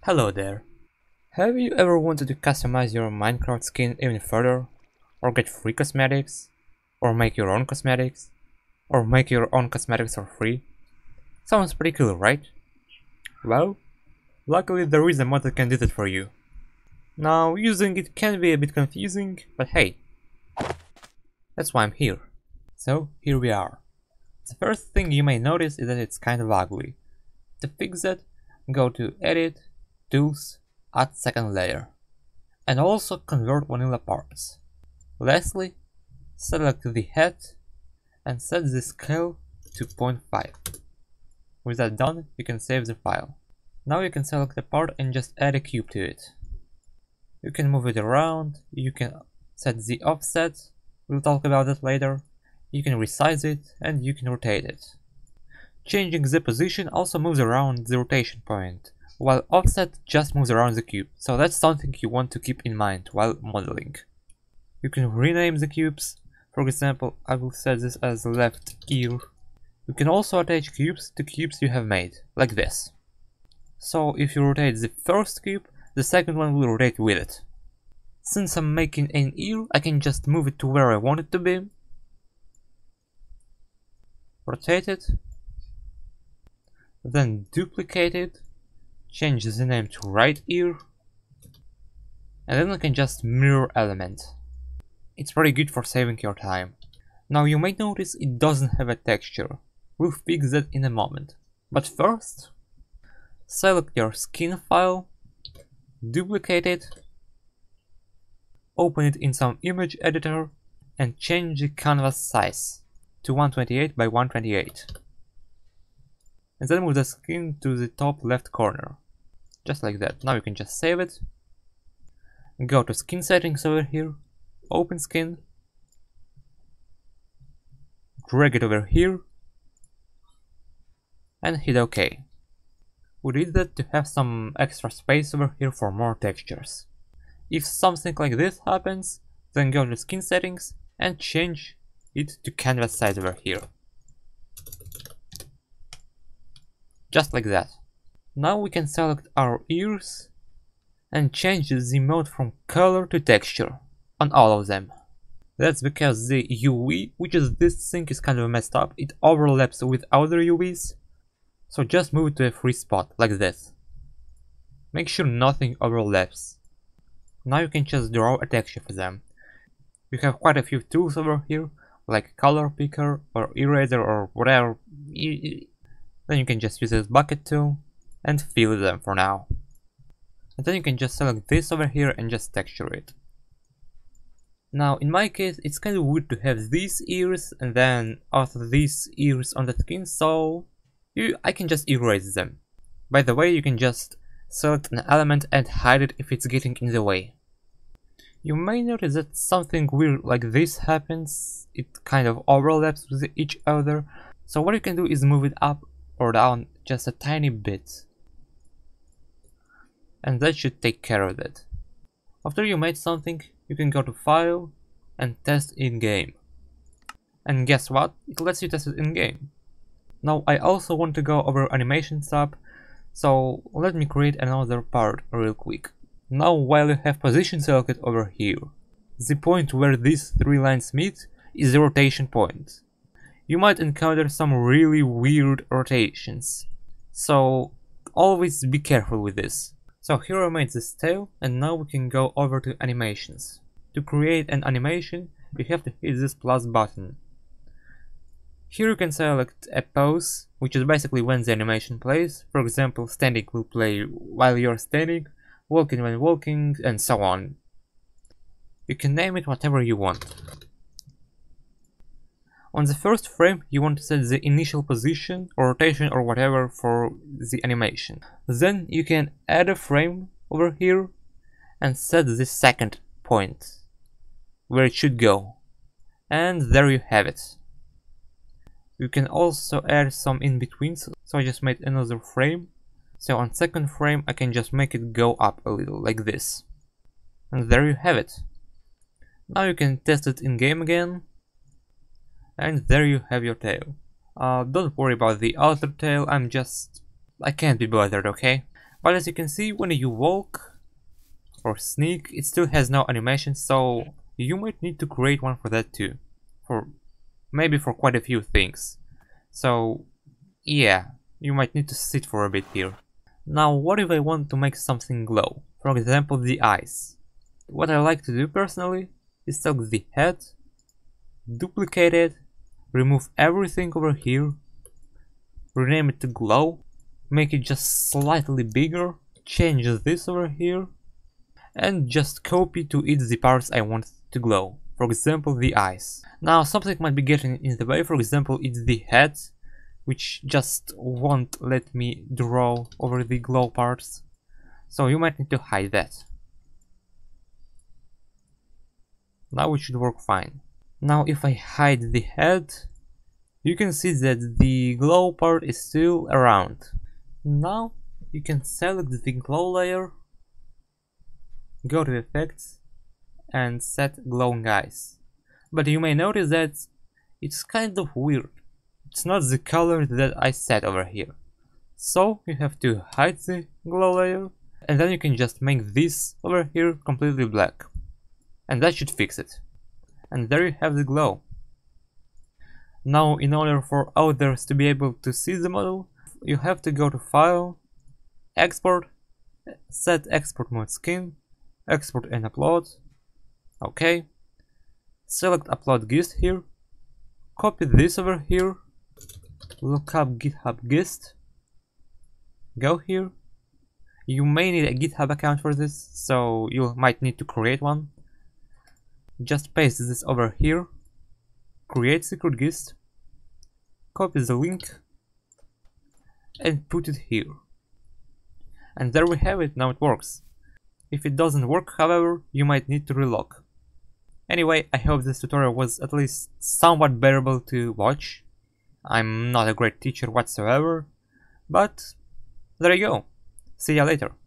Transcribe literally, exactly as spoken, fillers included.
Hello there. Have you ever wanted to customize your Minecraft skin even further? Or get free cosmetics? Or make your own cosmetics? Or make your own cosmetics for free? Sounds pretty cool, right? Well, luckily there is a mod that can do that for you. Now, using it can be a bit confusing, but hey, that's why I'm here. So, here we are. The first thing you may notice is that it's kind of ugly. To fix that, go to Edit, Tools, Add Second Layer, and also convert vanilla parts. Lastly, select the head and set the scale to zero point five. With that done, you can save the file. Now you can select a part and just add a cube to it. You can move it around, you can set the offset, we'll talk about it later, you can resize it, and you can rotate it. Changing the position also moves around the rotation point, while offset just moves around the cube, so that's something you want to keep in mind while modeling. You can rename the cubes. For example, I will set this as left ear. You can also attach cubes to cubes you have made, like this. So if you rotate the first cube, the second one will rotate with it. Since I'm making an ear, I can just move it to where I want it to be. Rotate it. Then duplicate it. Change the name to right ear. And then I can just mirror element. It's pretty good for saving your time. Now you may notice it doesn't have a texture. We'll fix that in a moment. But first, select your skin file, duplicate it, open it in some image editor, and change the canvas size to one twenty-eight by one twenty-eight. And then move the skin to the top left corner. Just like that. Now you can just save it. Go to skin settings over here, open skin, drag it over here, and hit OK. We need that to have some extra space over here for more textures. If something like this happens, then go to skin settings and change it to canvas size over here. Just like that. Now we can select our ears and change the mode from color to texture on all of them. That's because the U V, which is this thing, is kind of messed up. It overlaps with other U Vs. So just move it to a free spot, like this. Make sure nothing overlaps. Now you can just draw a texture for them. You have quite a few tools over here, like color picker or eraser or whatever. Then you can just use this bucket tool and fill them for now. And then you can just select this over here and just texture it. Now in my case it's kind of weird to have these ears and then also these ears on the skin, so you, I can just erase them. By the way, you can just select an element and hide it if it's getting in the way. You may notice that something weird like this happens. It kind of overlaps with each other. So what you can do is move it up or down just a tiny bit. And that should take care of it. After you made something, you can go to File and Test in Game. And guess what? It lets you test it in game. Now I also want to go over animation tab, so let me create another part real quick. Now while you have position selected over here, the point where these three lines meet is the rotation point. You might encounter some really weird rotations, so always be careful with this. So here I made this tail, and now we can go over to animations. To create an animation, you have to hit this plus button. Here you can select a pose, which is basically when the animation plays. For example, standing will play while you're standing, walking when walking, and so on. You can name it whatever you want. On the first frame, you want to set the initial position or rotation or whatever for the animation. Then you can add a frame over here and set the second point where it should go. And there you have it. You can also add some in-betweens, so I just made another frame. So on second frame I can just make it go up a little, like this. And there you have it. Now you can test it in game again. And there you have your tail. Uh, don't worry about the outer tail, I'm just... I can't be bothered, okay? But as you can see, when you walk or sneak, it still has no animation, so you might need to create one for that too. For maybe for quite a few things. So yeah, you might need to sit for a bit here. Now what if I want to make something glow? For example, the eyes. What I like to do personally is select the head, duplicate it, remove everything over here, rename it to glow, make it just slightly bigger, change this over here, and just copy to it the parts I want to glow. For example, the eyes. Now something might be getting in the way, for example it's the head, which just won't let me draw over the glow parts. So you might need to hide that. Now it should work fine. Now if I hide the head, you can see that the glow part is still around. Now you can select the glow layer, go to effects and set glowing eyes. But you may notice that it's kind of weird. It's not the color that I set over here. So you have to hide the glow layer, and then you can just make this over here completely black. And that should fix it. And there you have the glow. Now in order for others to be able to see the model, you have to go to File, Export, set Export Mode Skin, Export and Upload. OK. Select Upload Gist here, copy this over here, look up GitHub Gist, go here. You may need a GitHub account for this, so you might need to create one. Just paste this over here, create secret gist, copy the link, and put it here. And there we have it, now it works. If it doesn't work, however, you might need to relog. Anyway, I hope this tutorial was at least somewhat bearable to watch. I'm not a great teacher whatsoever, but there you go. See ya later.